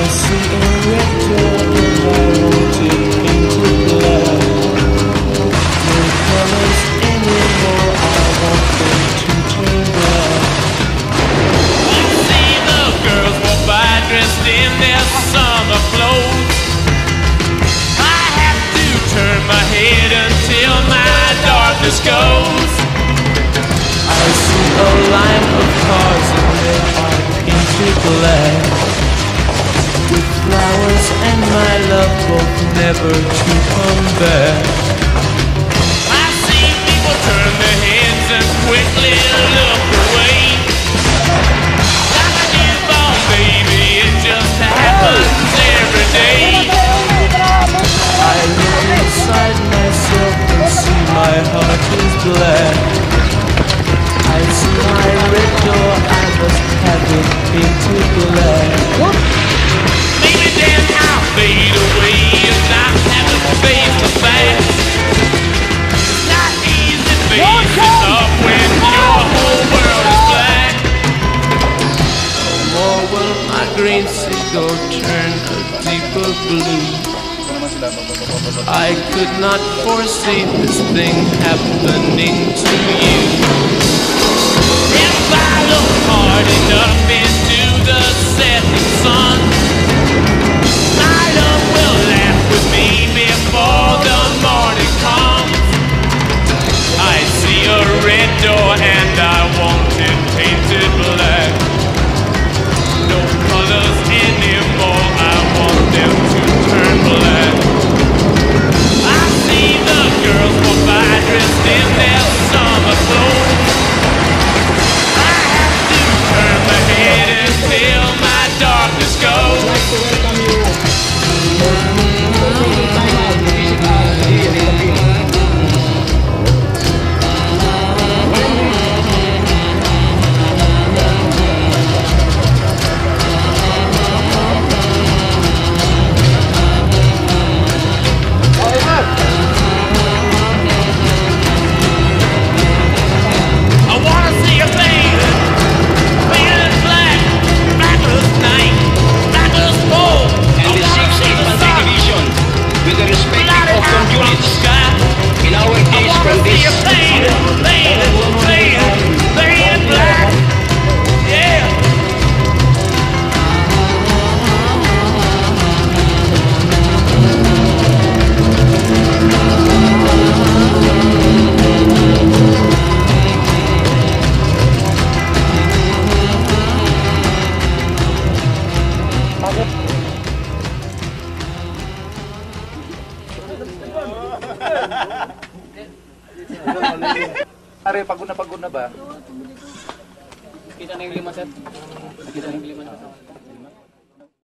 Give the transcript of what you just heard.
see a red door and I want it painted black. No colors anymore, I want them to turn black. You see the girls walk by dressed in their summer clothes. I have to turn my head until my darkness goes. I see a line of cars and they are painted black, with flowers and my love both never to come back. I see people turn their heads and quickly look away. Like a newborn baby, it just happens every day. I look inside myself and see my heart is black. I see my red door, I must have it painted black. Maybe then I'll fade away and not have to face the facts. It's not easy facing up when your whole world is black. No more will my green seagull turn a deeper blue. I could not foresee this thing happening to you. If I look hard enough into the setting sun, my love will laugh with me before the morning comes. I see a red door and I want it painted black. No colors anymore, I want them to turn black. I see the girls walk by dressed in their summer clothes. I have to turn my head until my darkness goes. I wanna see a plane painted black, black as night, black as smoke. And the 6th Infantry Division, with the respective Ocon units, in our case from this Painted black. Yeah. Are, pagod na ba? Kita na yung 5, sir. Kita na yung 5.